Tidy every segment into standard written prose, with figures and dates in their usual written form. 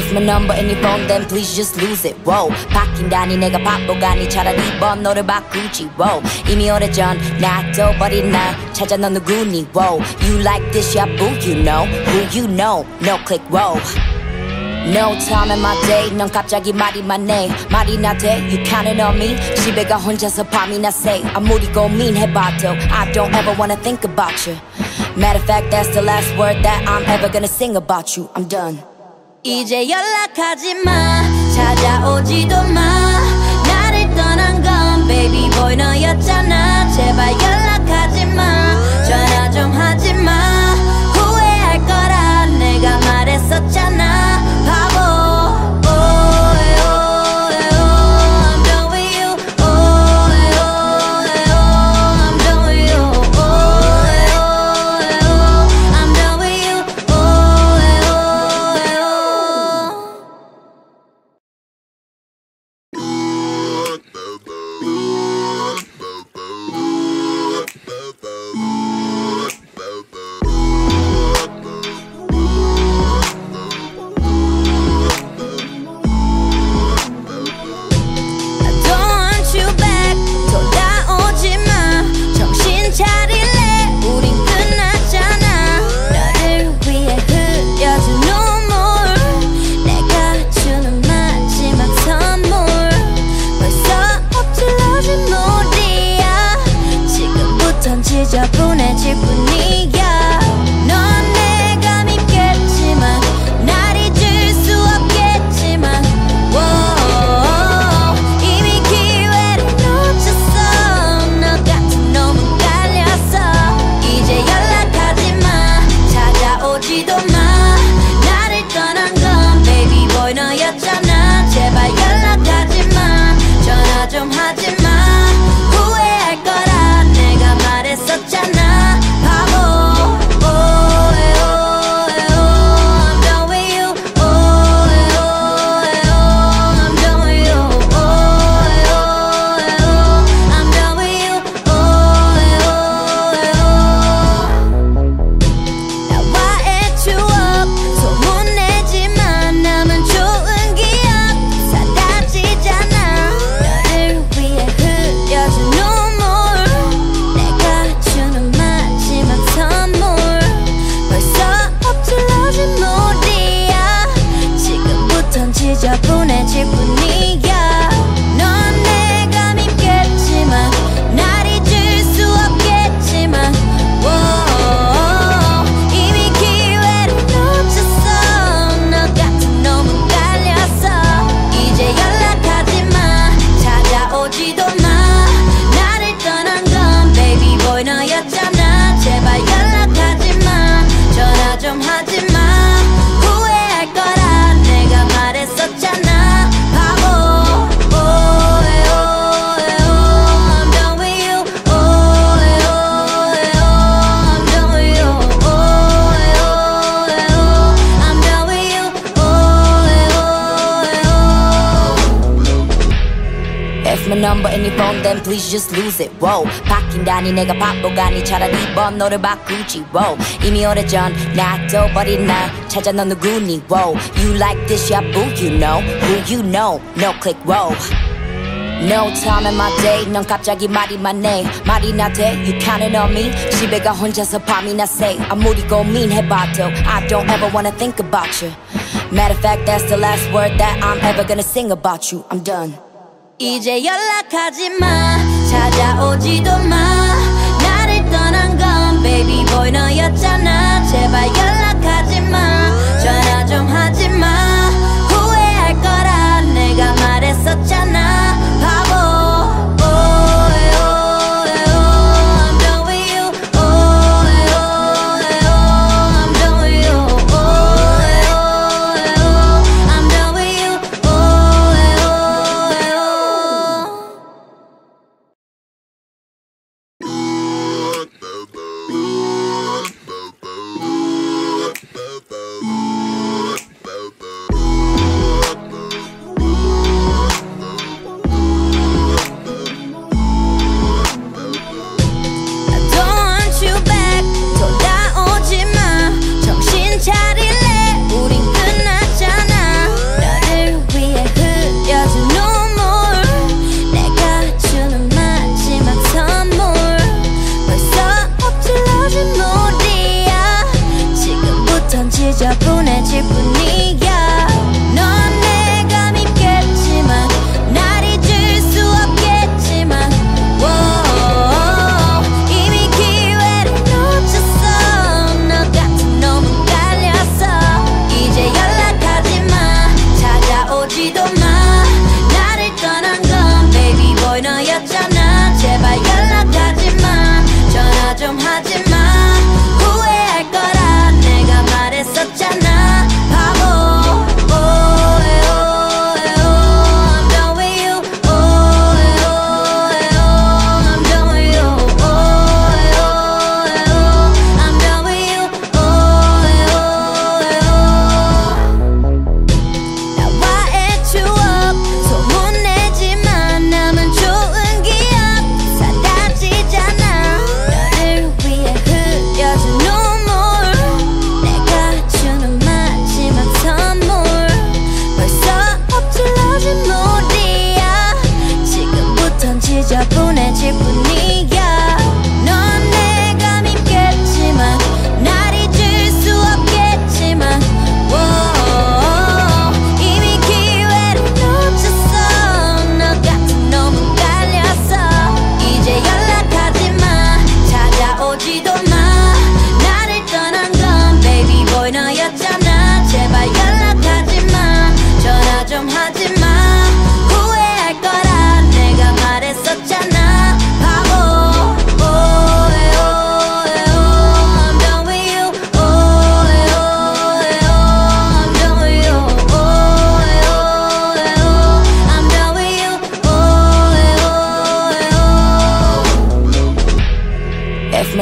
If my number in your phone then please just lose it. Whoa, 바뀐다니 내가 바보가니 차라리 번호를 바꾸지. Whoa, 이미 오래전 놔둬버린 날 찾아 넌 누구니. Whoa, you like this, yeah boo, you know who you know. No click, whoa. No time in my day 넌 갑자기 말이 많네. 말이 나대 you counting on me. 집에 가 혼자서 밤이나 say 아무리 고민해봐도 I don't ever wanna think about you. Matter of fact that's the last word that I'm ever gonna sing about you. I'm done. 이제 연락하지 마 찾아오지도 마 나를 떠난 건 baby boy 너였잖아. 제발 연락하지 마 전화 좀 하지 마 후회할 거라 내가 말했었잖아 바보. 보내질 뿐이야. 넌 내가 믿겠지만 날 잊을 수 없겠지만 이미 기회를 놓쳤어. 너 같은 놈은 깔렸어. 이제 연락하지 마 찾아오지도 마 나를 떠난 건 baby boy 너였잖아. 제발 연락하지 마 전화 좀 하지 마 후회할 거라 내가 말했었잖아 바보. I'm done with you. I'm done with you. I'm done with you. 나와의 추억 소문내지만 남은 좋은 기억 사라지잖아. 너를 위해 흘려준 눈물 내가 주는 마지막 선물 벌써 엎질러진 물이야. 지금부턴 지저분해질 뿐이야. 넌 내가 믿겠지만 날 잊을 수 없겠지만 이미 기회를 놓쳤어. 너 같은 놈은 깔렸어. 이제 연락하지 마 찾아오지도 마 나를 떠난 건 baby boy 너였잖아. 제발 연락하지 마 전화 좀 하지 마 후회할 거라 내가 말했었잖아 바보. I'm done with you. I'm done with you. I'm done with you. If my number in your phone then please just lose it. Whoa, 바뀐다니 내가 바보가니 차라리 번호를 바꾸지. Whoa, 이미 오래전 놔둬버린 날 찾아 넌 누구니. Whoa, you like this, yeah boo, you know who you know. No click, whoa. No time in my day 넌 갑자기 말이 많네. 말이 나대 you counting on me. 집에 가 혼자서 밤이나 say 아무리 고민해봐도 I don't ever wanna think about you. Matter of fact that's the last word that I'm ever gonna sing about you. I'm done. 이제 연락하지 마 찾아오지도 마 나를 떠난 건 baby boy 너였잖아. 제발 연락하지 마 전화 좀 하지 마 후회할 거라 내가 말했었잖아 바보. I'm done with you. I'm done with you. I'm done with you.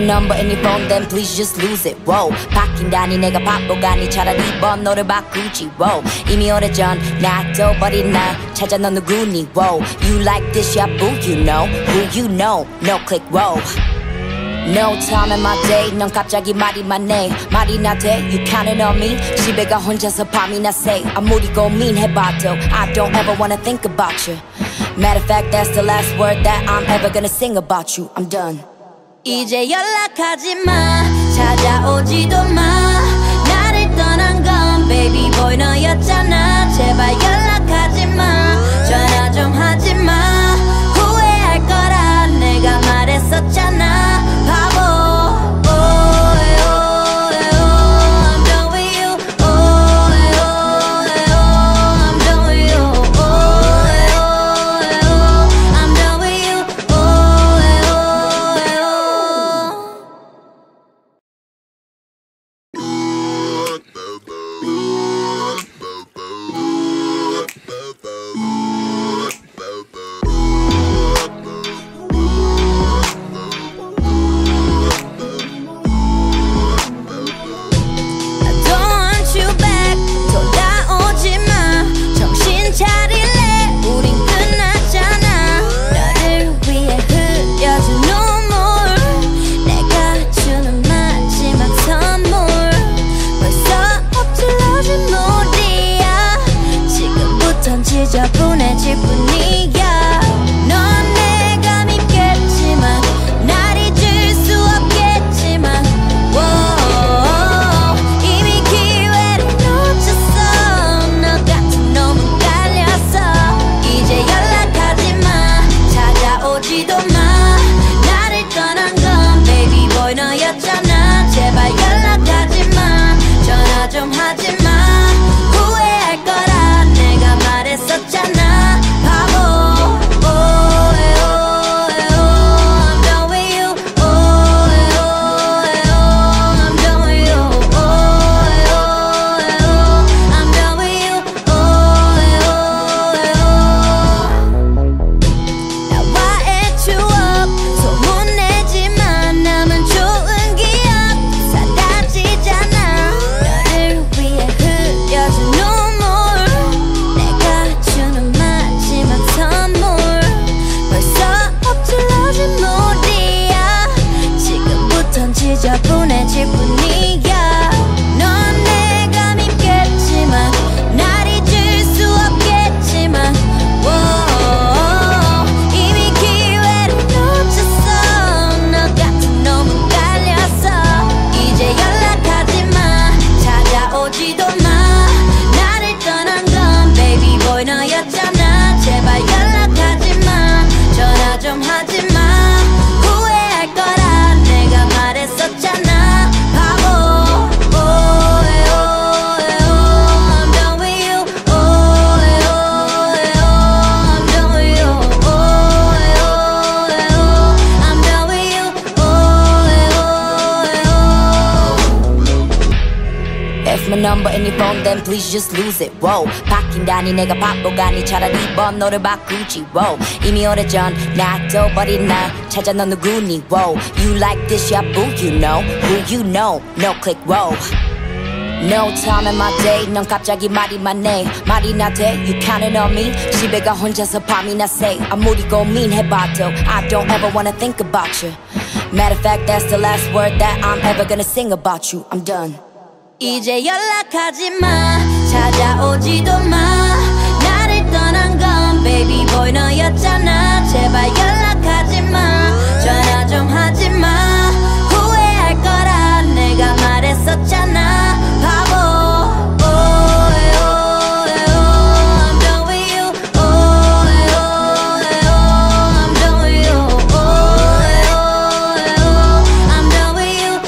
number in your phone then please just lose it. Whoa, 바뀐다니 내가 바보가니 차라리 번호를 바꾸지. Whoa, 이미 오래전 놔둬버린 나 찾아 넌 누구니. Whoa, you like this, yeah boo, you know who you know. No click, whoa. No time in my day 넌 갑자기 말이 많네. 말이 나대 you counting on me. 집에 가 혼자서 밤이나 새 아무리 고민해봐도 I don't ever wanna think about you. Matter of fact that's the last word that I'm ever gonna sing about you. I'm done. 이제 연락하지 마 찾아오지도 마 나를 떠난 건 baby boy 너였잖아 제발 연락하지 마 전화 좀 하지 마 후회할 거라 내가 말했었잖아 바보 보내질 뿐이야 넌 내가 밉겠지만 날 잊을 수 없겠지만 wow, 이미 기회를 놓쳤어 너 같은 놈은 깔렸어 이제 연락하지 마 찾아오지도 마 나를 떠난 건 baby boy 너였잖아 제발 연락하지 마 전화 좀 하지 마 후회할 거라 내가 말했었잖아 바보 I'm done with you I'm done with you I'm done with you 나와의 추억 소문내지만 남은 좋은 기억 사라지잖아 너를 위해 흘려준 눈물 내가 주는 마지막 선물 벌써 엎질러진 물이야 지금부턴 지저분해질 뿐이야 넌 내가 밉겠지만 날 잊을 수 없겠지만 wow, 이미 기회를 놓쳤어 너 같은 놈은 깔렸어 이제 연락하지 마 찾아오지도 마 나를 떠난 건 baby boy 너였잖아 제발 연락하지 마 전화 좀 하지 마 후회할 거라 내가 말했었잖아 바보 I'm done with you I'm done with you I'm done with you If my number in your phone then please just lose it. Whoa, 바뀐다니 내가 바보가니 차라리 번호를 바꾸지. Whoa, 이미 오래전 놔둬버린 나 찾아 넌 누구니. Whoa, you like this, yeah boo, you know who you know. No click, whoa. No time in my day 넌 갑자기 말이 많네. 말이 나대 you counting on me. 집에 가 혼자서 밤이나 새 아무리 고민해봐도 I don't ever wanna think about you. Matter of fact that's the last word that I'm ever gonna sing about you. I'm done. 이제 연락하지 마 찾아오지도 마 나를 떠난 건 baby boy 너였잖아 제발 연락하지 마 전화 좀 하지 마 후회할 거라 내가 말했었잖아 바보 I'm done with you I'm done with you I'm done with you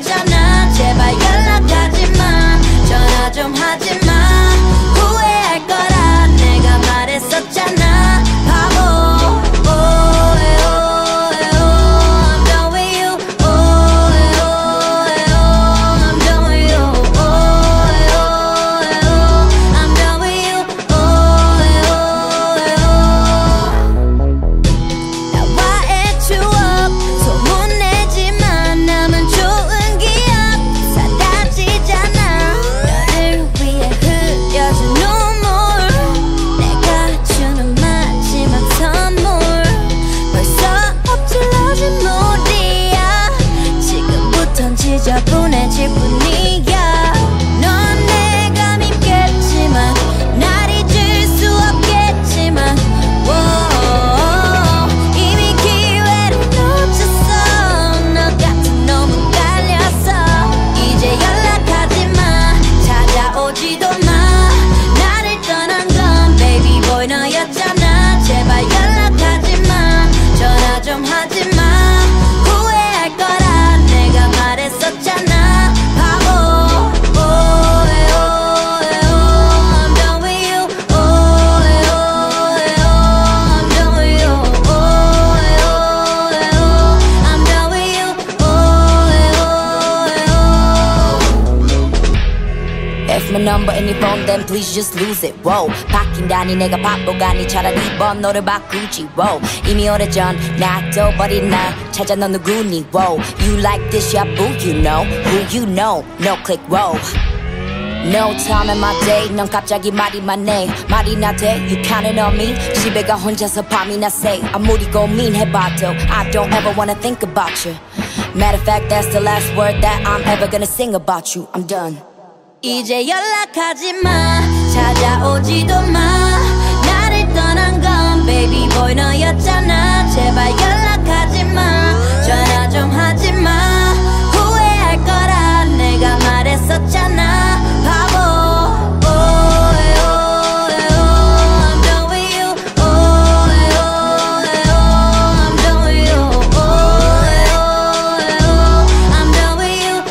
너였잖아. 제발 연락하지마. 전화 좀 하지마. 후회할 거라 내가 말했었잖아. 바보. I'm done with you. I'm done with you. I'm done with you. 나와의 추억 소문내지만 남은 좋은 기억 사라지잖아. 너를 위해 흘려진 눈물 내가 주는 마지막 선물. 벌써 엎질러진 물이야. 지금부턴 지저분해질 뿐이야. 넌 내가 믿겠지만 날 잊을 수 없겠지만 이미 기회를 놓쳤어. 너 같은 놈은 깔렸어. 이제 연락하지마. 찾아오지도 마. 나를 떠난 건 baby boy 너였잖아. 제발 연락하지마. 전화 좀 하지마. 후회할 거라 내가 말했었잖아. 바보. I'm done with you. I'm done with you. I'm done with you. If my number in your phone then please just lose it. Whoa. 바뀐다니 내가 바보가니 차라리 번호를 바꾸지. Whoa. 이미 오래전 나도 버린 날 찾아 넌 누구니. Whoa. You like this, yeah boo, you know who you know. No click, whoa. No time in my day. 넌 갑자기 말이 많네. 말이 나대. You counting on me. 집에 가 혼자서 밤이나 say. 아무리 고민해봐도 I don't ever wanna think about you. Matter of fact, that's the last word that I'm ever gonna sing about you. I'm done. 이제 연락하지마. 찾아오지도 마. 나를 떠난 건 baby boy 너였잖아. 제발 연락하지마. 전화 좀 하지마. 후회할 거라 내가 말했었잖아. 바보. I'm done with you. I'm done with you. I'm done with you.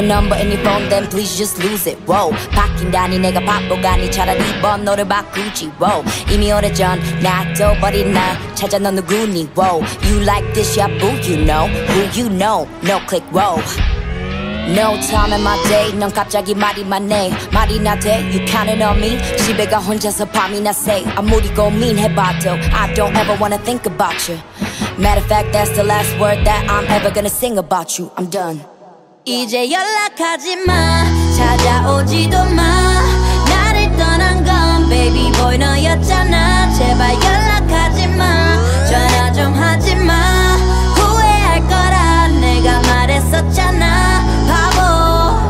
number in your phone then please just lose it. Whoa 바뀐다니 내가 바보가니 차라리 번호를 바꾸지. Whoa 이미 오래전 놔둬버린 날 찾아 넌 누구니. Whoa you like this yeah boo you know who you know no click. Whoa No time in my day 넌 갑자기 말이 많네. 말이 나대 You counting on me 집에 가 혼자서 밤이나 새. 아무리 고민해봐도 I don't ever wanna think about you. Matter of fact that's the last word that I'm ever gonna sing about you. I'm done. 이제 연락하지 마 찾아오지도 마 나를 떠난 건 baby boy 너였잖아. 제발 연락하지 마 전화 좀 하지 마 후회할 거라 내가 말했었잖아 바보.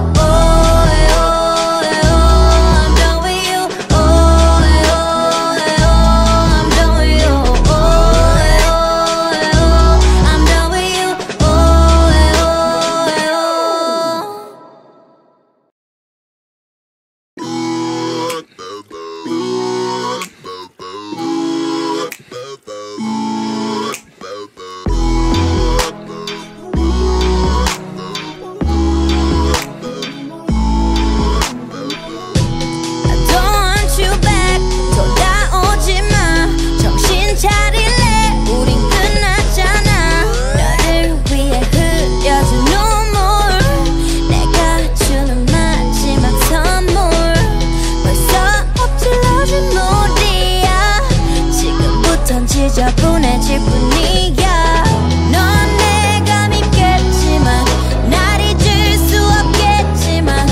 보내질 뿐이야. 넌 내가 믿겠지만 날 잊을 수 없겠지만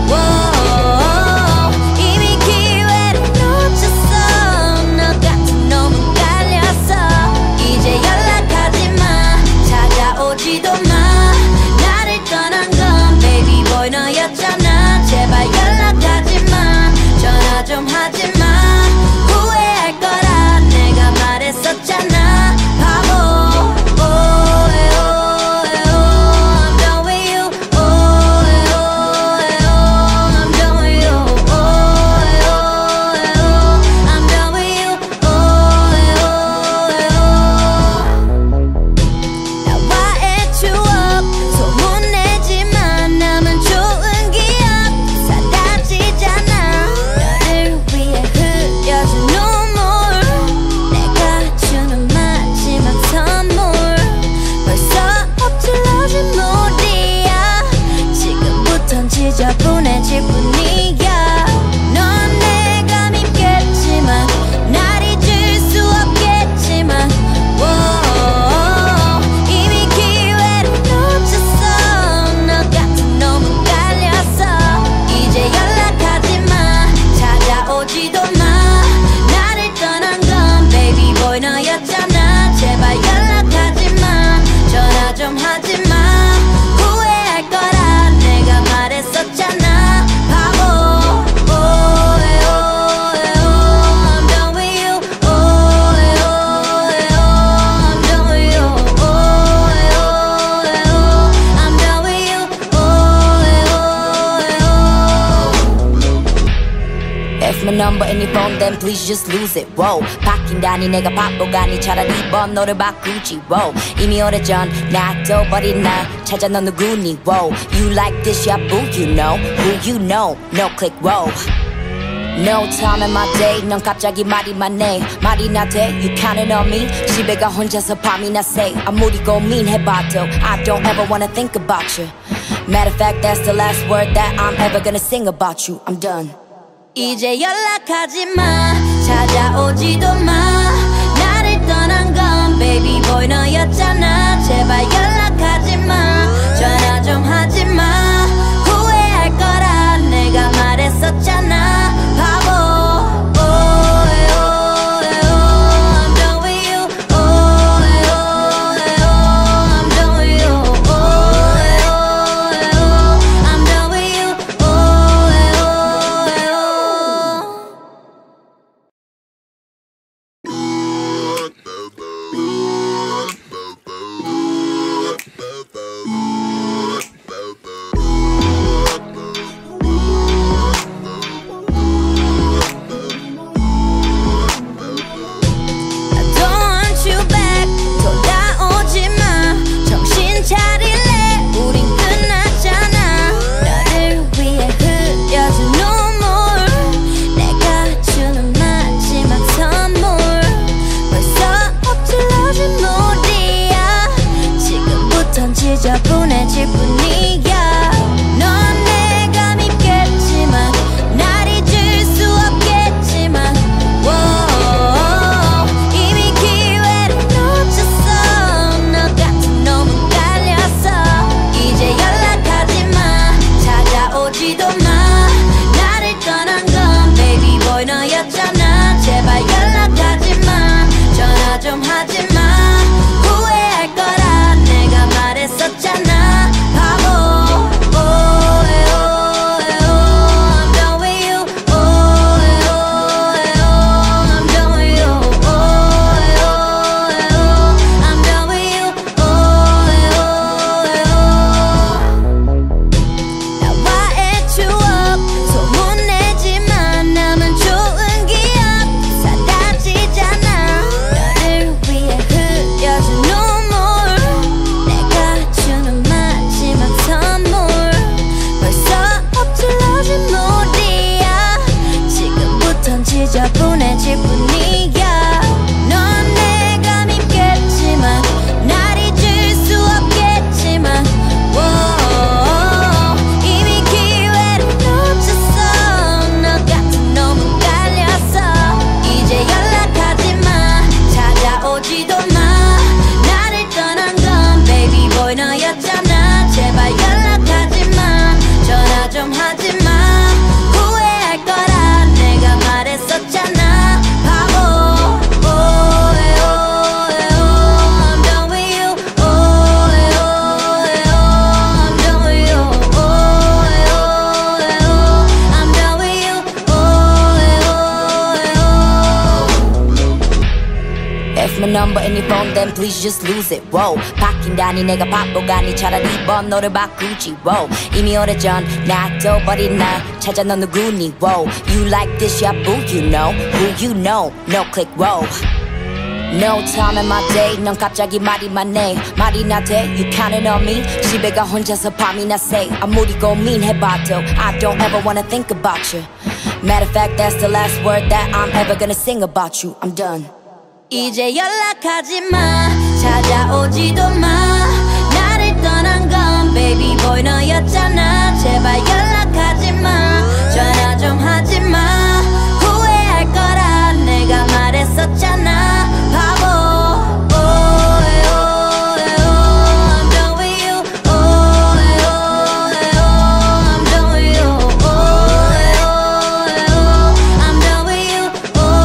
이미 기회를 놓쳤어. 너 같은 놈은 깔렸어. 이제 연락하지 마 찾아오지도 마 나를 떠난 건 baby boy 너였잖아. 제발 연락하지 마 전화 좀 하지 마 후회할 거라 내가 말했었잖아 바보. I'm done with you. I'm done with you. I'm done with you. 나와 애추억 소문내지만 남은 좋은 기억 사라지잖아. 너를 위해 흘려준 눈물 내가 주는 마지막 선물 벌써 엎질러진 물이야. 지금부턴 지저분해질 뿐이야. 넌 내가 믿겠지만 날 잊을 수 없겠지만 이미 기회를 놓쳤어. 너 같은 놈은 깔렸어. 이제 연락하지 마 찾아오지도 마 나를 떠난 건 baby boy 너였잖아. 제발 연락하지 마 전화 좀 하지 마 후회할 거라 내가 말했었잖아 바보. I'm done with you. I'm done with you. I'm done with you. If my number in your phone then please just lose it. Whoa 바뀐다니 내가 바보가니 차라리 번호를 바꾸지. Whoa 이미 오래전 놔둬버린 날 찾아 넌 누구니. Whoa you like this yeah boo you know who you know no click. Whoa No time in my day 넌 갑자기 말이 많네. 말이 나대 You counting on me 집에 가 혼자서 밤이나 새. 아무리 고민해봐도 I don't ever wanna think about you. Matter of fact that's the last word that I'm ever gonna sing about you. I'm done. 이제 연락하지 마 찾아오지도 마 나를 떠난 건 baby boy 너였잖아. 제발 연락하지 마 전화 좀 하지 마 후회할 거라 내가 말했었잖아 바보. I'm done with you. I'm done with you. I'm done with you. 지저분해질 뿐이야. 넌 내가 믿겠지만 날 잊을 수 없겠지만 이미 기회를 놓쳤어. 너 같은 놈은 깔렸어. 이제 연락하지 마. 찾아오지도 마. 나를 떠난 건 baby boy 너였잖아. 제발 연락하지 마. 전화 좀 하지 마. 후회할 거라 내가 말했었잖아. 바보. I'm done with you. I'm done with you. I'm done with you. 나와의 추억 소문내지만 남은 좋은 기억 사라지잖아. 너를 위해 흘려준 눈물 내가 주는 마지막 선물. 벌써 엎질러진 물이야. 지금부턴 지저분해질 뿐이야. 넌 내가 믿겠지만 날 잊을 수 없겠지만 이미 기회를 놓쳤어. 너 같은 놈은 깔렸어. 이제 연락하지 마. 찾아오지도 마. 나를 떠난 건 baby boy 너였잖아. 제발 연락하지 마. 전화 좀 하지 마. 후회할 거라 내가 말했었잖아. 바보. I'm done with you. I'm done with you. I'm done with you. If my number in your phone then please just lose it. Whoa. 바뀐다니 내가 바보가니 차라리 번호를 바꾸지. Whoa. 이미 오래전 놔둬버린 날 찾아 넌 누구니. Whoa. You like this, yeah boo, you know who you know. No click, whoa. No time in my day. 넌 갑자기 말이 많네. 말이 나대. You counting on me. 집에 가 혼자서 밤이나 새. 아무리 고민해봐도 I don't ever wanna think about you. Matter of fact, that's the last word that I'm ever gonna sing about you. I'm done. 이제 연락하지 마. 찾아오지도 마. 나를 떠난 건 baby boy 너였잖아. 제발 연락하지 마. 전화 좀 하지 마. 후회할 거라 내가 말했었잖아. 바보. I'm done with you. I'm done with you. I'm done with you.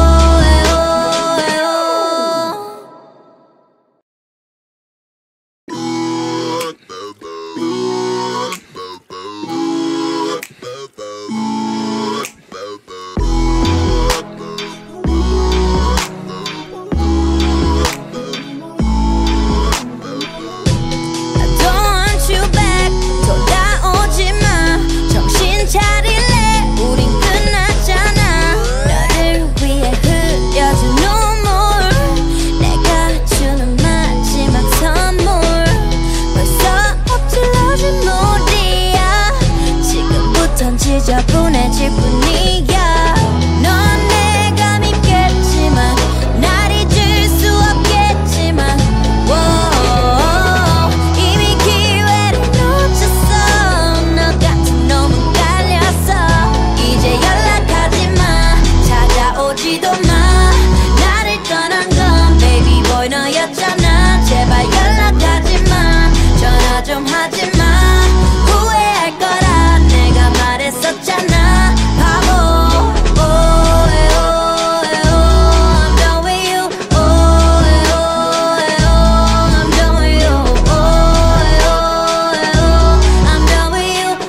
지저분해질 뿐이야. 넌 내가 믿겠지만 날 잊을 수 없겠지만 이미 기회를 놓쳤어. 너 같은 놈은 깔렸어. 이제 연락하지 마. 찾아오지도 마. 나를 떠난 건 baby boy 너였잖아. 제발 연락하지 마. 전화 좀 하지 마. 후회할 거라 내가 말했었잖아. 바보. I'm done with you. I'm done with you. I'm done with you.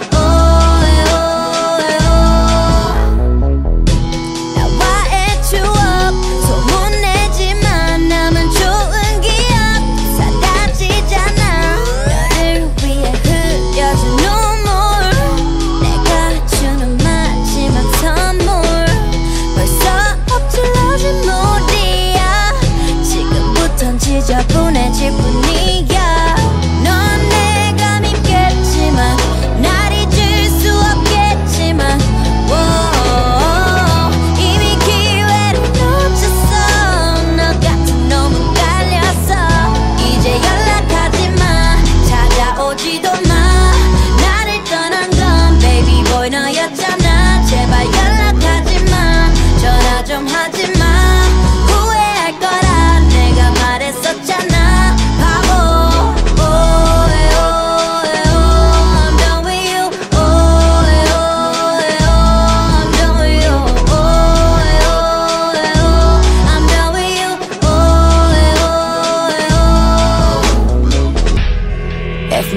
나와의 추억 소문내지만 남은 좋은 기억 사라지잖아. 너를 위해 흘려준 눈물 내가 주는 마지막 선물. 벌써 엎질러진 물이야. 지금부턴 지저분해질 뿐이야. 넌 내가 믿겠지만 날 잊을 수 없겠지만 이미 기회를 놓쳤어. 너 같은 놈은 깔렸어. 이제 연락하지 마. 찾아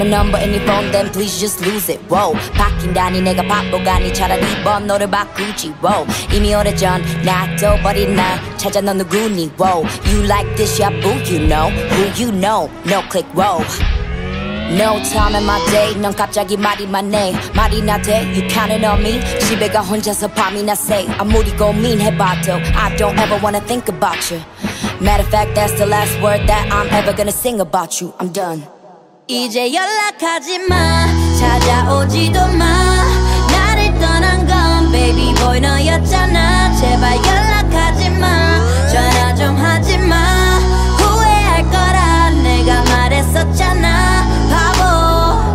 my number in your phone then please just lose it. Whoa 바뀐다니 내가 바보가니 차라리 번호를 바꾸지. Whoa 이미 오래전 놔둬버린 나 찾아 넌 누구니. Whoa you like this yeah boo you know who you know no click. Whoa No time in my day 넌 갑자기 말이 많네. 말이 나대 You counting on me 집에 가 혼자서 밤이나 say 아무리 고민해봐도 I don't ever wanna think about you. Matter of fact that's the last word that I'm ever gonna sing about you. I'm done. 이제 연락하지 마 찾아오지도 마 나를 떠난 건 baby boy 너였잖아. 제발 연락하지 마 전화 좀 하지 마 후회할 거라 내가 말했었잖아 바보.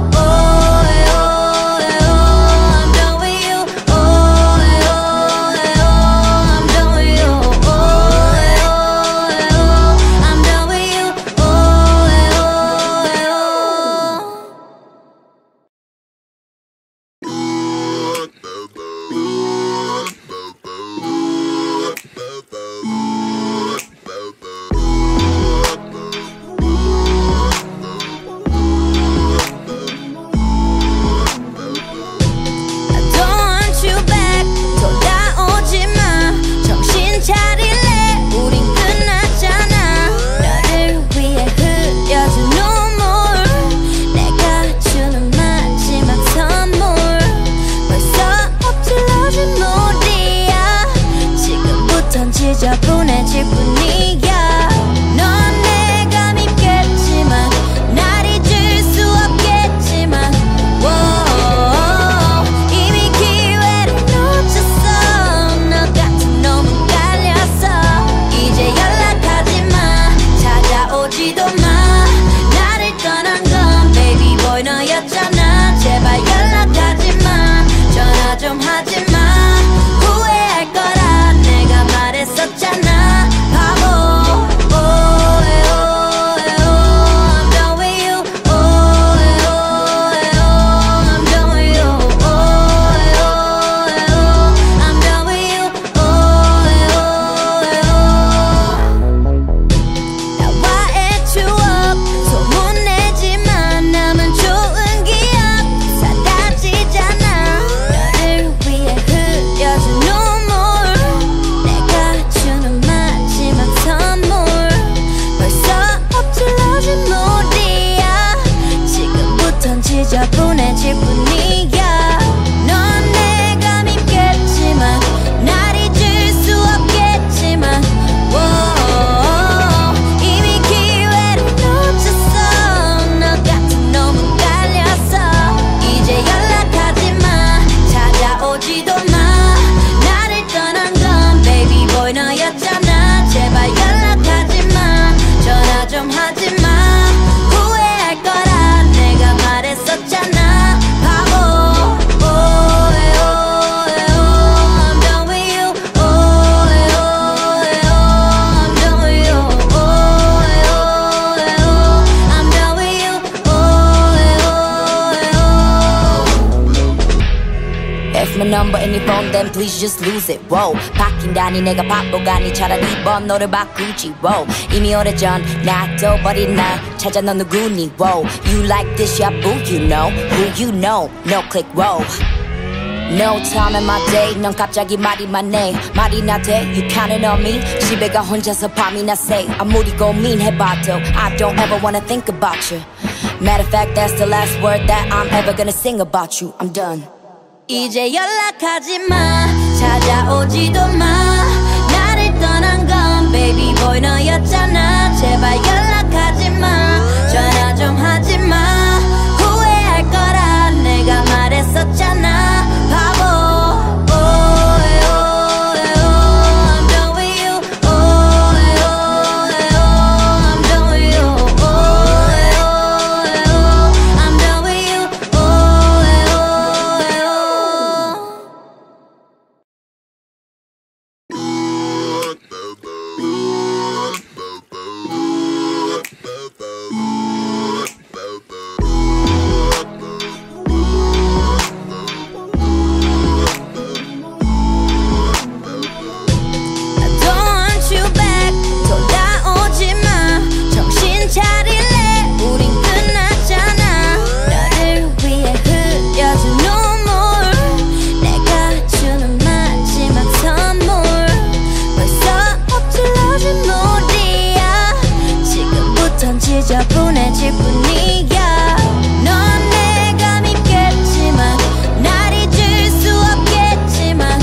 보내질 뿐이야. 넌 내가 밉겠지만 날 잊을 수 없겠지만 이미 기회를 놓쳤어. 너 같은 놈은 깔렸어. 이제 연락하지 마 찾아오지도 마 나를 떠난 건 baby boy 너였잖아. 제발 연락하지 마 전화 좀 하지 마 후회할 거라 내가 말했었잖아 바보. I'm done with you. I'm done with you. I'm done with you. 나와의 추억 소문내지만 남은 좋은 기억 사라지잖아. 너를 위해 흘려준 눈물 내가 주는 마지막 선물 벌써 엎질러진 물이야. 지금부턴 지저분해질 뿐이야. 넌 내가 밉겠지만 날 잊을 수 없겠지만 이미 기회를 놓쳤어. 너 같은 놈은 깔렸어. 이제 연락하지 마 찾아오지도 마 나를 떠난 건 baby boy 너였잖아. 제발 연락하지 마 전화 좀 하지 마 후회할 거라 내가 말했었잖아 바보. I'm done with you. I'm done with you. I'm done with you. If my number in your phone then please just lose it. Whoa 바뀐다니 내가 바보가니 차라리 번호를 바꾸지. Whoa 이미 오래전 놔둬버린 나 찾아 넌 누구니. Whoa you like this yeah boo you know who you know no click. Whoa No time in my day 넌 갑자기 말이 많네. 말이 나대 You counting on me 집에 가 혼자서 밤이나 say 아무리 고민해봐도 I don't ever wanna think about you. Matter of fact that's the last word that I'm ever gonna sing about you. I'm done. 이제 연락하지 마 찾아오지도 마 나를 떠난 건 baby boy 너였잖아. 제발 연락하지 마 전화 좀 하지 마 후회할 거라 내가 말했었잖아 바보. I'm done with you. I'm done with you. I'm done with you. 지저분해질 뿐이야. 넌 내가 믿겠지만 날 잊을 수 없겠지만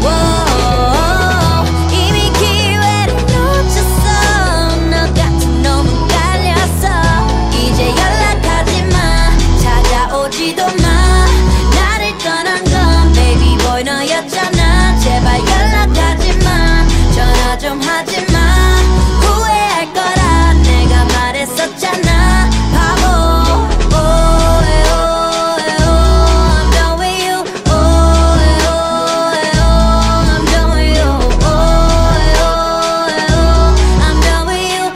이미 기회를 놓쳤어. 너 같은 놈은 깔렸어. 이제 연락하지 마. 찾아오지도 마. 나를 떠난 건 baby boy 너였잖아. 제발 연락하지 마. 전화 좀 하지 마. 후회할 거라 내가 말했었잖아. 바보. I'm done with you. I'm done with you. I'm done with you.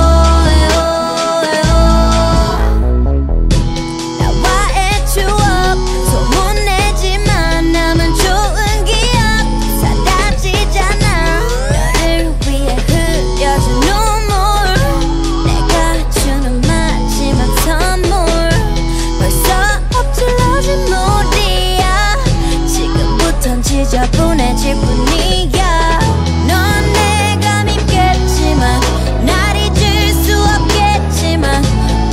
나와의 추억 소문내지만 남은 좋은 기억 사라지잖아. 너를 위해 흘려진 눈물 내가 주는 마지막 선물. 벌써 엎질러진 물이야. 지금부턴 지저분해질 뿐이야. 넌 내가 믿겠지만 날 잊을 수 없겠지만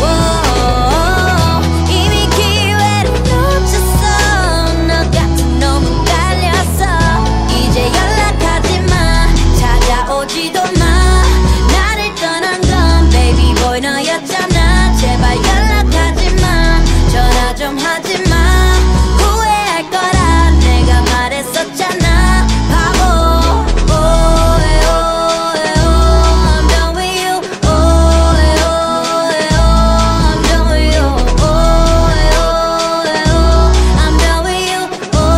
이미 기회를 놓쳤어. 너 같은 놈은 깔렸어. 이제 연락하지 마. 찾아오지도 마. 나를 떠난 건 baby boy 너였잖아. 제발 연락하지 마. 전화 좀 하지 마. 후회할 거라 내가 말했었잖아. 바보. I'm done with you. I'm done with you. I'm done with you.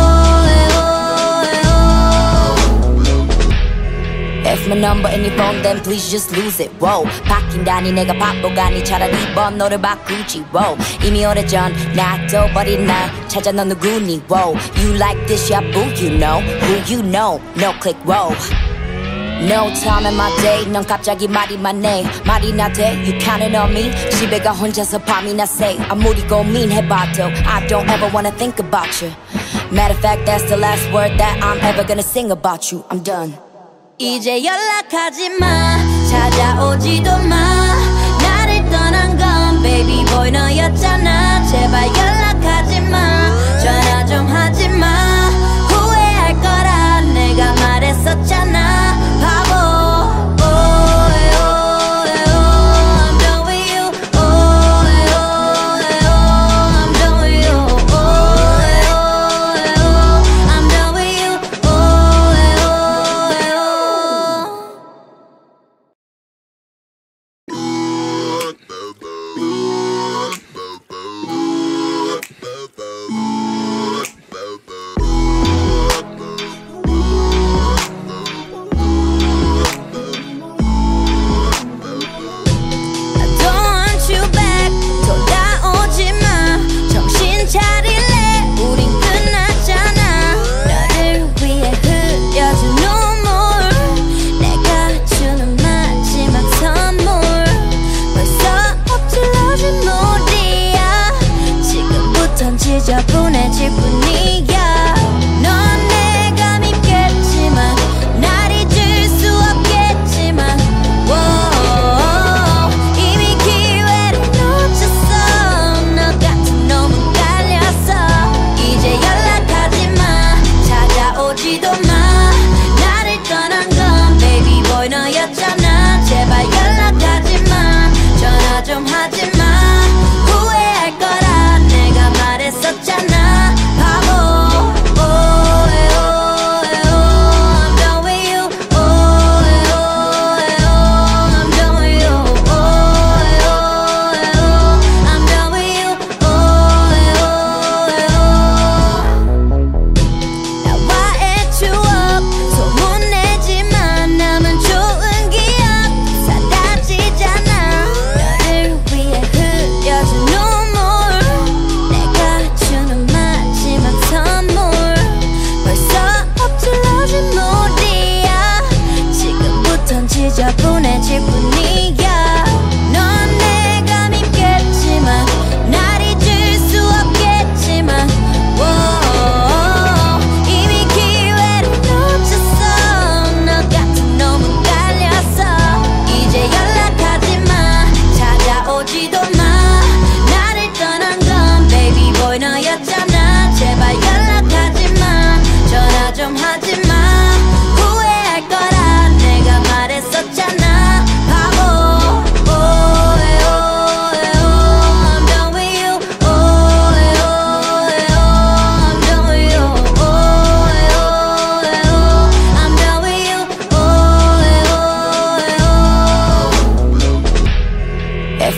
If my number in your phone then please just lose it. Whoa. 바뀐다니 내가 바보가니 차라리 번호를 바꾸지. Whoa. 이미 오래전 놔둬버린 나 찾아 넌 누구니. Whoa. You like this, yeah boo, you know who you know. No click, whoa. No time in my day. 넌 갑자기 말이 많네. 말이 나대. You counted on me. 집에 가 혼자서 밤이나 새. 아무리 고민해봐도 I don't ever wanna think about you. Matter of fact, that's the last word that I'm ever gonna sing about you. I'm done. 이제 연락하지 마. 찾아오지도 마. 나를 떠난 건 baby boy 너였잖아. 제발 연락하지 마. 전화 좀 하지 마. 후회할 거라 내가 말했었잖아. 바보. I'm done with you. I'm done with you. I'm done with you.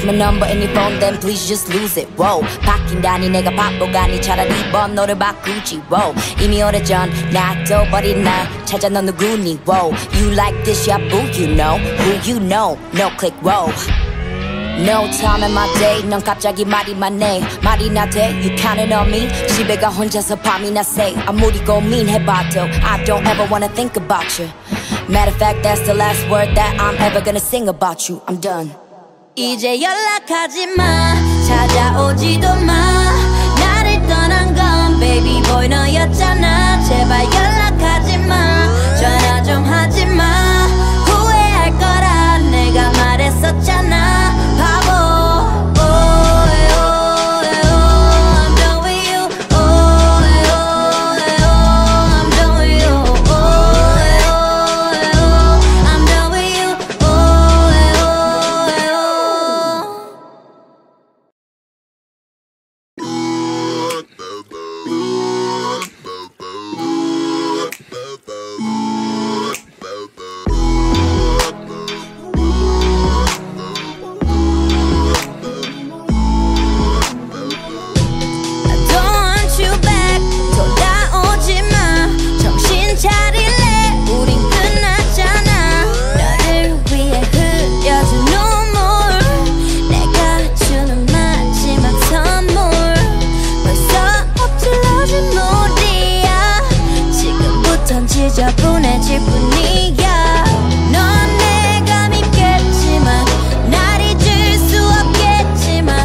If my number in your phone then please just lose it. Whoa. 바뀐다니 내가 바보가니 차라리 번호를 바꾸지. Whoa. 이미 오래전 놔둬버린 날 찾아 넌 누구니. Whoa. You like this, yeah boo, you know who you know. No click, whoa. No time in my day 넌 갑자기 말이 많네. 말이 나대 you counting on me. 집에 가 혼자서 밤이나 say 아무리 고민해봐도 I don't ever wanna think about you. Matter of fact that's the last word that I'm ever gonna sing about you. I'm done. 이제 연락하지 마 찾아오지도 마 나를 떠난 건 baby boy 너였잖아. 제발 연락하지 마 전화 좀 하지 마 후회할 거라 내가 말했었잖아 바보. 보내질 뿐이야. 넌 내가 믿겠지만 날 잊을 수 없겠지만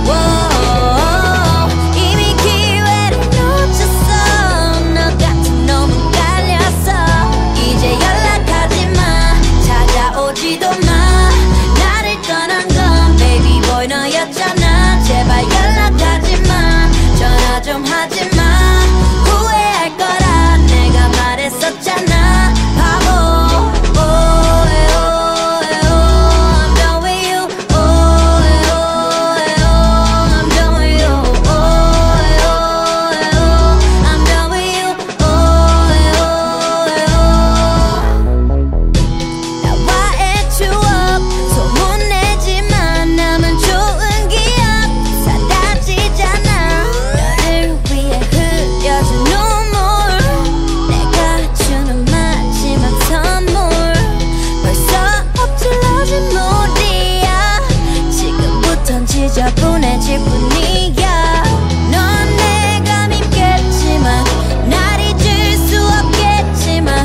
이미 기회를 놓쳤어. 너 같은 놈은 깔렸어. 이제 연락하지 마 찾아오지도 마 나를 떠난 건 baby boy 너였잖아. 제발 연락하지 마 전화 좀 하지 마 후회할 거라 내가 말했었잖아 바보. I'm done with you. I'm done with you. I'm done with you. 나와의 추억 소문내지만 남은 좋은 기억 사라지잖아. 너를 위해 흘려준 눈물 내가 주는 마지막 선물 벌써 엎질러진 물이야. 지금부턴 지저분해질 뿐이야. 넌 내가 믿겠지만 날 잊을 수 없겠지만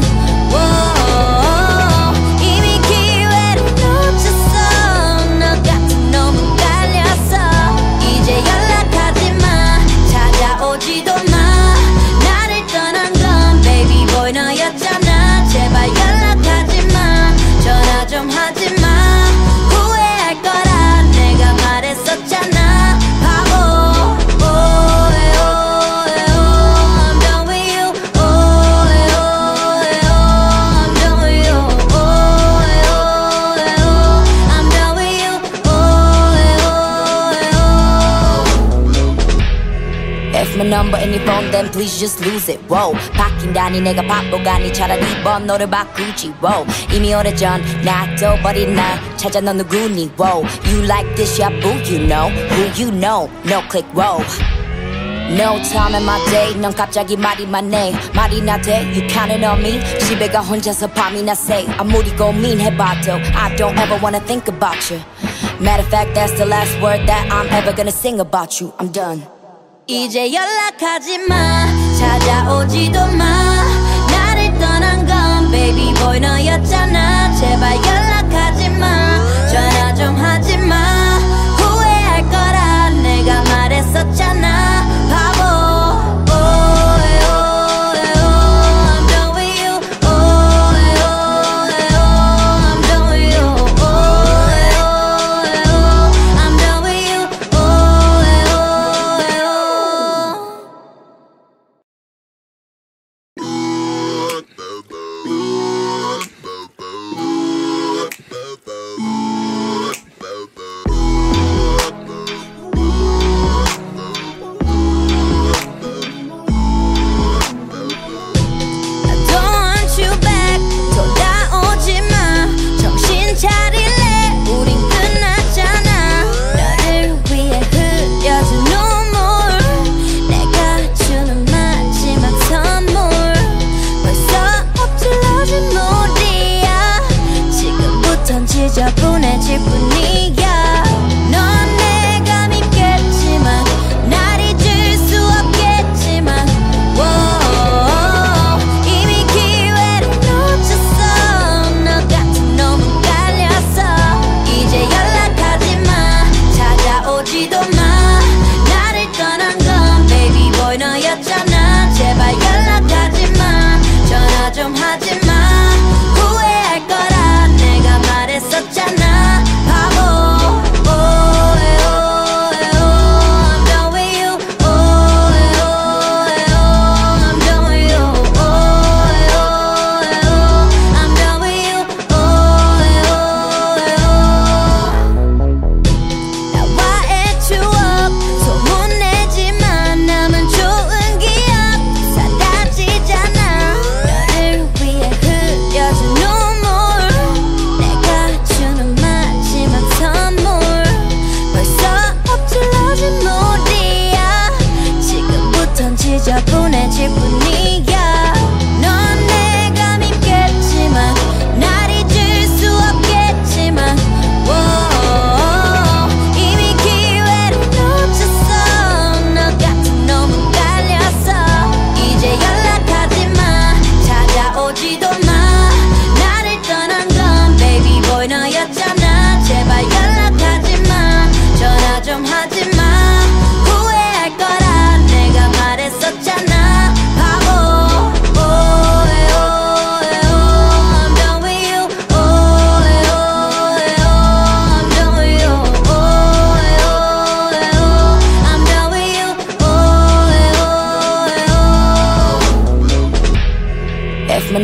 이미 기회를 놓쳤어. 너 같은 놈은 깔렸어. 이제 연락하지 마 찾아오지도 마 나를 떠난 건 baby boy 너였잖아. 제발 연락하지 마 전화 좀 하지 마 후회할 거라 내가 말했었잖아 바보. I'm done with you. I'm done with you. I'm done with you. If my number in your phone then please just lose it. Whoa. 바뀐다니 내가 바보가니 차라리 번호를 바꾸지. Whoa. 이미 오래전 놔둬버린 날 찾아 넌 누구니. Whoa. You like this, yeah boo, you know who you know. No click, whoa. No time in my day 넌 갑자기 말이 많네. 말이 나대 you counting on me. 집에 가 혼자서 밤이나 say 아무리 고민해봐도 I don't ever wanna think about you. Matter of fact that's the last word that I'm ever gonna sing about you. I'm done. 이제 연락하지 마 찾아오지도 마 나를 떠난 건 baby boy 너였잖아. 제발 연락하지 마 전화 좀 하지 마 후회할 거라 내가 말했었잖아 바보. I'm done with you. I'm done with you. I'm done with you.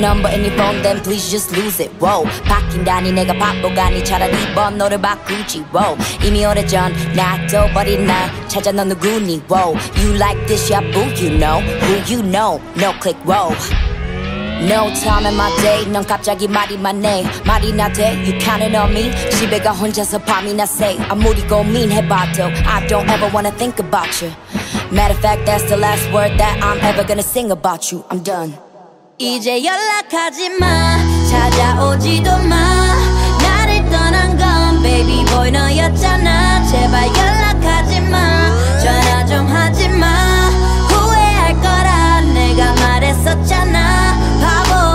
number in your phone then please just lose it. Whoa 바뀐다니 내가 바보가니 차라리 번호를 바꾸지. Whoa 이미 오래전 놔둬버린 나 찾아 넌 누구니. Whoa you like this yeah boo you know who you know no click. Whoa No time in my day 넌 갑자기 말이 많네. 말이 나대 You counting on me 집에 가 혼자서 밤이나 새. 아무리 고민해봐도 I don't ever wanna think about you. Matter of fact that's the last word that I'm ever gonna sing about you. I'm done. 이제 연락하지 마 찾아오지도 마 나를 떠난 건 baby boy 너였잖아. 제발 연락하지 마 전화 좀 하지 마 후회할 거라 내가 말했었잖아 바보.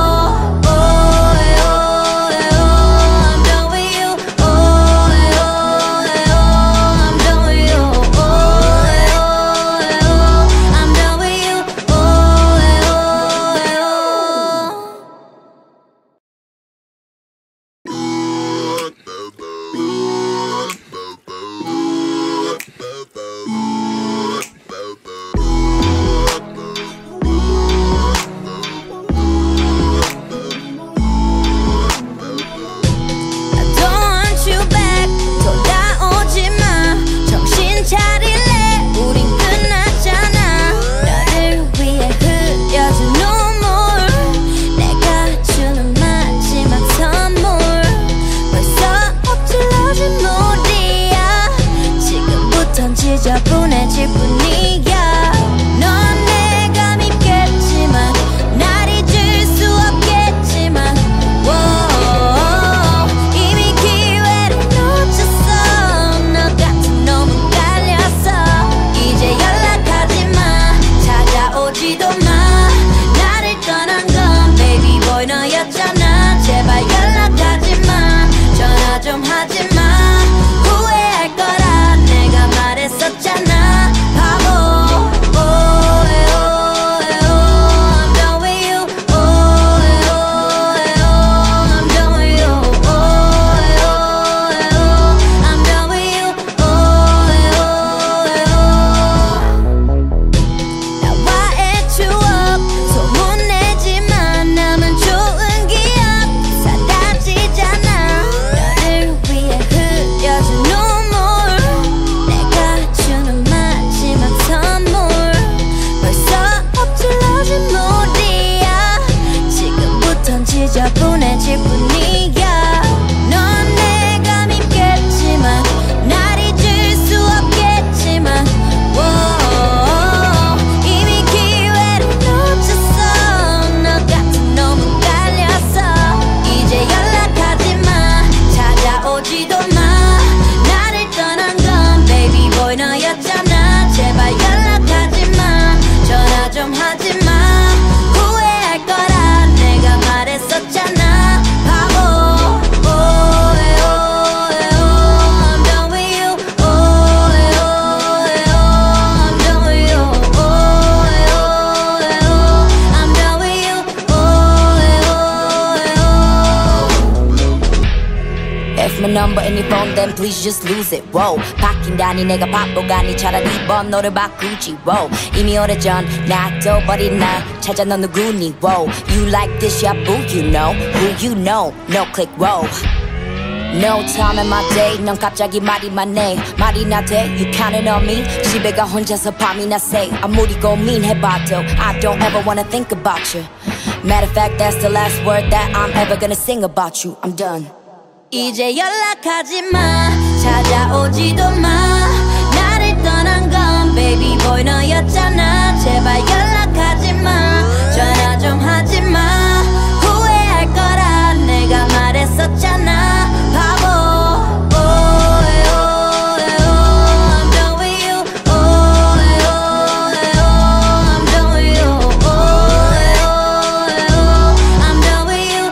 보내질 뿐이야. 넌 내가 믿겠지만 날 잊을 수 없겠지만 이미 기회를 놓쳤어. 너 같은 놈은 깔렸어. 이제 연락하지 마 찾아오지도 마 나를 떠난 건 baby boy 너였잖아. 제발 연락하지 마 전화 좀 하지 마 후회할 거라 내가 말했었잖아 바보. I'm done with you. I'm done with you. I'm done with you. 나와의 추억 소문내지만 남은 좋은 기억 사라지잖아. 너를 위해 흘려준 눈물 내가 주는 마지막 선물 벌써 엎질러진 물이야. 지금부턴 지저분해질 뿐이야. 넌 내가 믿겠지만 날 잊을 수 없겠지만 이미 기회를 놓쳤어. 너 같은 놈은 깔렸어. 이제 연락하지 마 찾아오지도 마 나를 떠난 건 baby boy 너였잖아. 제발 연락하지 마 전화 좀 하지 마 후회할 거라 내가 말했었잖아 바보. I'm done with you. I'm done with you. I'm done with you. If my number in your phone then please just lose it. Whoa 바뀐다니 내가 바보가니 차라리 번호를 바꾸지. Whoa 이미 오래전 놔둬버린 나 찾아 넌 누구니. Whoa you like this yeah boo you know who you know no click. Whoa No time in my day 넌 갑자기 말이 많네. 말이 나대 You counting on me 집에 가 혼자서 밤이나 새. 아무리 고민해봐도 I don't ever wanna think about you. Matter of fact that's the last word that I'm ever gonna sing about you. I'm done. 이제 연락하지 마 찾아오지도 마 나를 떠난 건 baby boy 너였잖아. 제발 연락하지 마 전화 좀 하지 마 후회할 거라 내가 말했었잖아 바보. I'm done with you. I'm done with you. I'm done with you.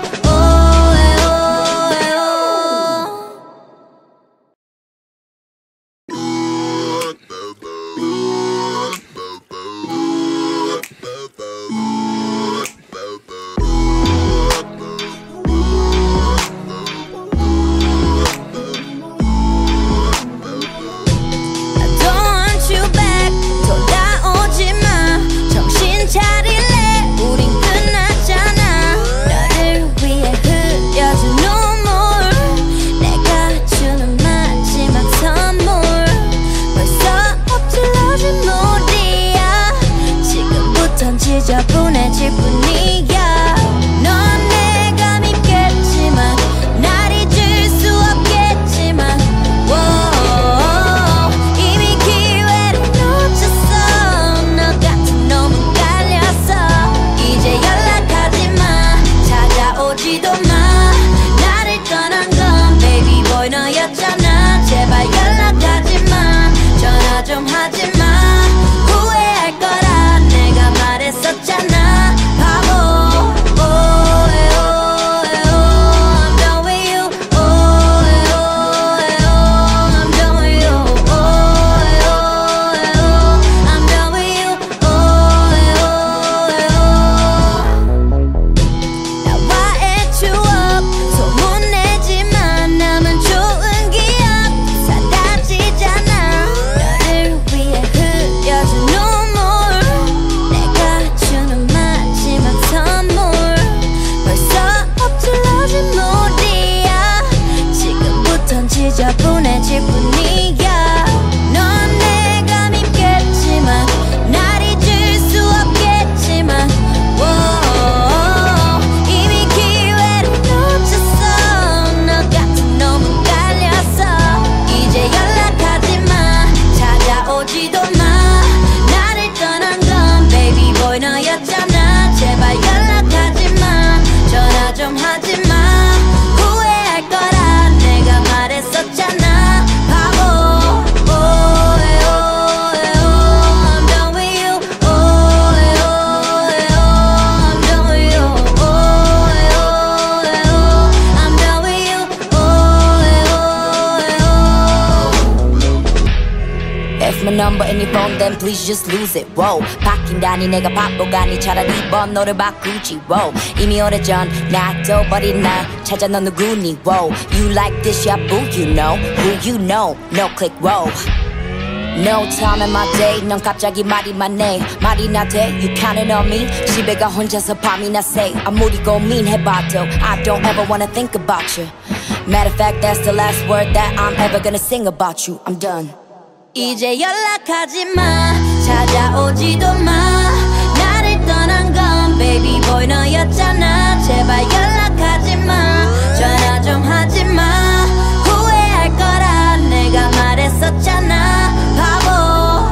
my number in your phone then please just lose it. Whoa, 바뀐다니 내가 바보가니 차라리 번호를 바꾸지. Whoa, 이미 오래전 놔둬버린 날 찾아 넌 누구니. Whoa, you like this, yeah boo, you know who you know. No click, whoa. No time in my day 넌 갑자기 말이 많네. 말이 나대 you counting on me. 집에 가 혼자서 밤이나 새 아무리 고민해봐도 I don't ever wanna think about you. Matter of fact that's the last word that I'm ever gonna sing about you. I'm done. 이제 연락하지 마 찾아오지도 마 나를 떠난 건 baby boy 너였잖아. 제발 연락하지 마 전화 좀 하지 마 후회할 거라 내가 말했었잖아 바보.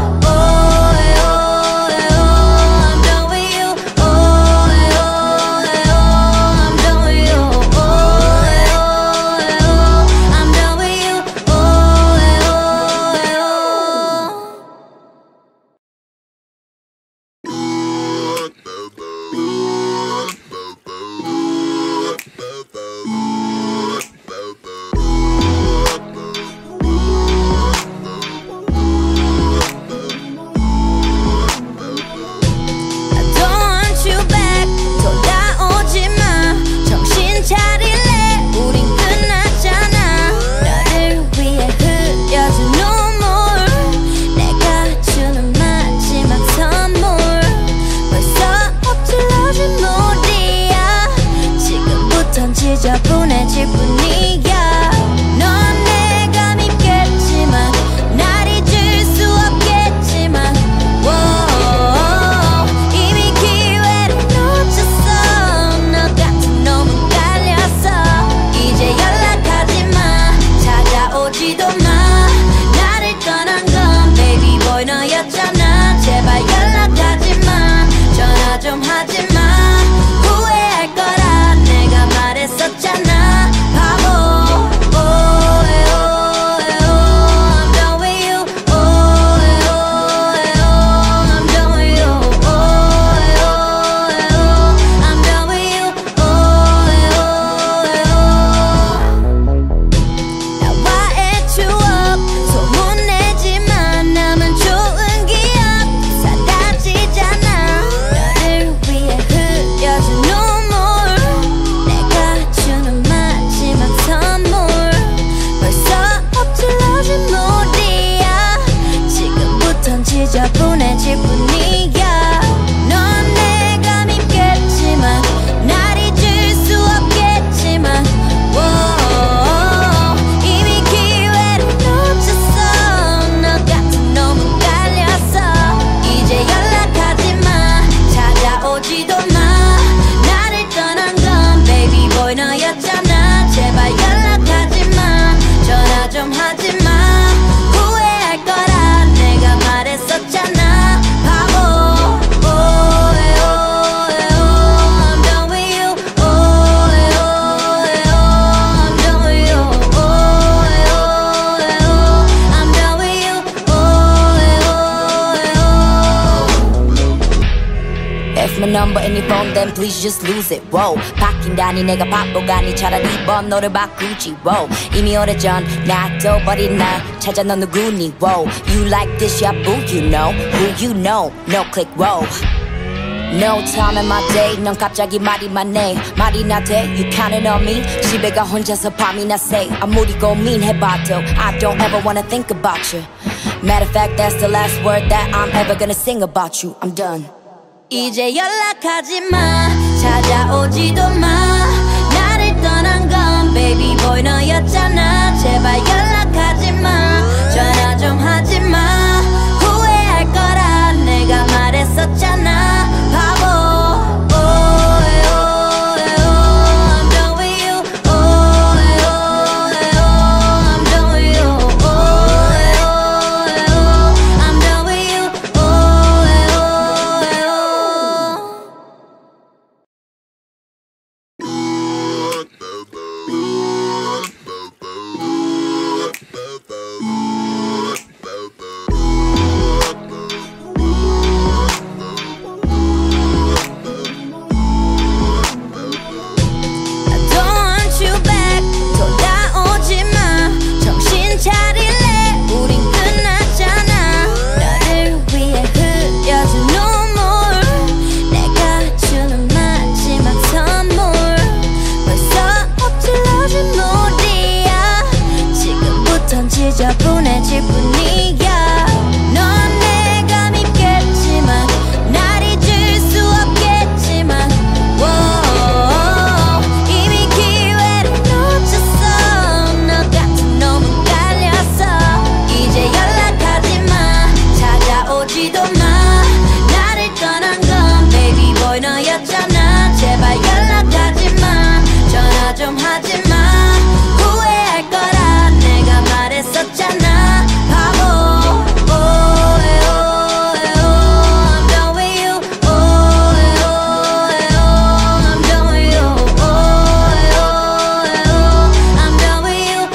보내질 뿐이야. 넌 내가 믿겠지만 날 잊을 수 없겠지만 이미 기회를 놓쳤어. 너 같은 놈은 깔렸어. 이제 연락하지 마 찾아오지도 마 나를 떠난 건 baby boy 너였잖아. 제발 연락하지 마 전화 좀 하지 마 후회할 거라 내가 말했었잖아 바보. 보내질 뿐이야. 넌 내가 믿겠지만 날 잊을 수 없겠지만 이미 기회를 놓쳤어. 너 같은 놈은 깔렸어. 이제 연락하지 마 찾아오지도 마 나를 떠난 건 baby boy 너였잖아. 제발 연락하지 마 전화 좀 하지 마 후회할 거라 내가 말했었잖아 바보. I'm done with you. I'm done with you. I'm done with you. If my number in your phone then please just lose it. Whoa, 바뀐다니 내가 바보가니 차라리 번호를 바꾸지. Whoa, 이미 오래전 놔둬버린 날 찾아 넌 누구니. Whoa, you like this, yeah boo, you know who you know. No click, whoa. No time in my day 넌 갑자기 말이 많네. 말이 나대 you counting on me. 집에 가 혼자서 밤이나 새 아무리 고민해봐도 I don't ever wanna think about you. Matter of fact that's the last word that I'm ever gonna sing about you. I'm done. 이제 연락하지 마 찾아오지도 마 나를 떠난 건 baby boy 너였잖아. 제발 연락하지 마 전화 좀 하지 마 후회할 거라 내가 말했었잖아 바보. I'm done with you. I'm done with you. I'm done with you. 지저분해질 뿐이야. 넌 내가 밉겠지만 날 잊을 수 없겠지만 이미 기회를 놓쳤어. 너 같은 놈은 깔렸어. 이제 연락하지마. 찾아오지도 마. 나를 떠난 건 baby boy 너였잖아. 제발 연락하지마. 전화 좀 하지마. 후회할 거라 내가 말했었잖아. 바보. I'm done with you. I'm done with you. I'm done with you.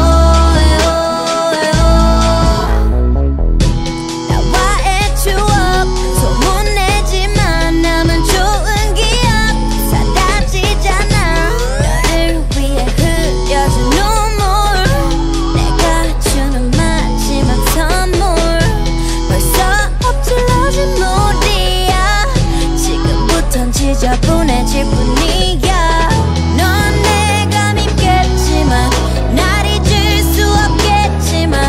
나와의 추억 소문내지만 남은 좋은 기억 사라지잖아. 너를 위해 흘려진 눈물 내가 주는 마지막 선물. 벌써 엎질러진 물이야. 지금부턴 지저분해질 뿐이야. 넌 내가 밉겠지만 날 잊을 수 없겠지만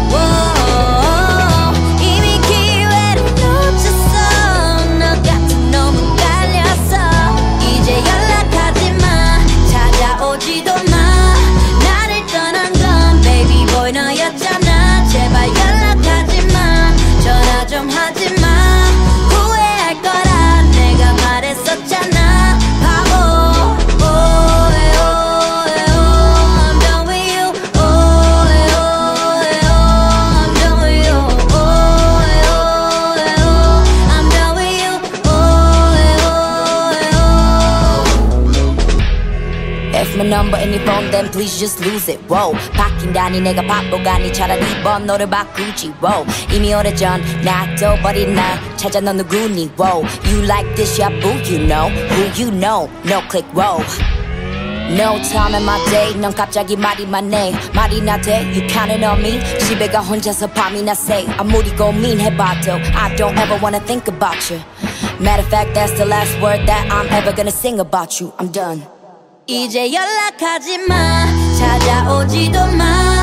이미 기회를 놓쳤어. 너 같은 놈은 깔렸어. 이제 연락하지마. 찾아오지도 마. 나를 떠난 건 baby boy 너였잖아. 제발 연락하지마. 전화 좀 하지마. 후회할 거라 내가 말했었잖아. 바보. I'm done with you. I'm done with you. I'm done with you. If my number in your phone then please just lose it. Whoa. 바뀐다니 내가 바보가니 차라리 번호를 바꾸지. Whoa. 이미 오래전 놔둬버린 날 찾아 넌 누구니. Whoa. You like this, yeah boo, you know who you know. No click, whoa. No time in my day. 넌 갑자기 말이 많네. 말이 나대. You counting on me. 집에 가 혼자서 밤이나 say. 아무리 고민해봐도 I don't ever wanna think about you. Matter of fact, that's the last word that I'm ever gonna sing about you. I'm done. 이제 연락하지마. 찾아오지도 마.